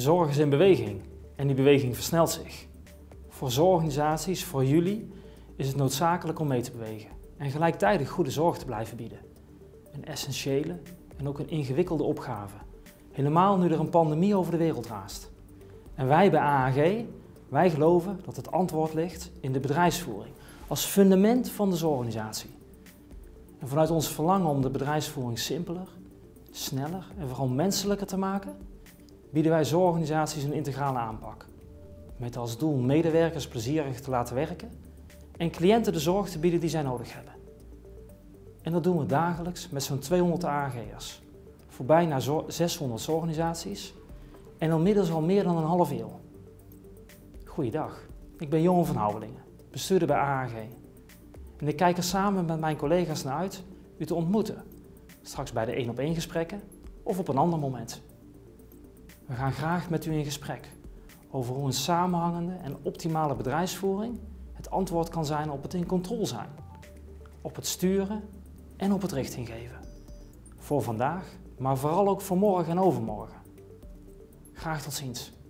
zorg is in beweging en die beweging versnelt zich. Voor zorgorganisaties, voor jullie, is het noodzakelijk om mee te bewegen en gelijktijdig goede zorg te blijven bieden. Een essentiële en ook een ingewikkelde opgave. Helemaal nu er een pandemie over de wereld raast. En wij bij AAG, wij geloven dat het antwoord ligt in de bedrijfsvoering als fundament van de zorgorganisatie. En vanuit ons verlangen om de bedrijfsvoering simpeler, sneller en vooral menselijker te maken, bieden wij zorgorganisaties een integrale aanpak. Met als doel medewerkers plezierig te laten werken en cliënten de zorg te bieden die zij nodig hebben. En dat doen we dagelijks met zo'n 200 AAG'ers. Voorbij naar 600 zorgorganisaties en inmiddels al meer dan een half eeuw. Goeiedag, ik ben Johan van Houwelingen, bestuurder bij AAG. En ik kijk er samen met mijn collega's naar uit u te ontmoeten. Straks bij de 1-op-1 gesprekken of op een ander moment. We gaan graag met u in gesprek over hoe een samenhangende en optimale bedrijfsvoering het antwoord kan zijn op het in controle zijn, op het sturen en op het richting geven. Voor vandaag, maar vooral ook voor morgen en overmorgen. Graag tot ziens.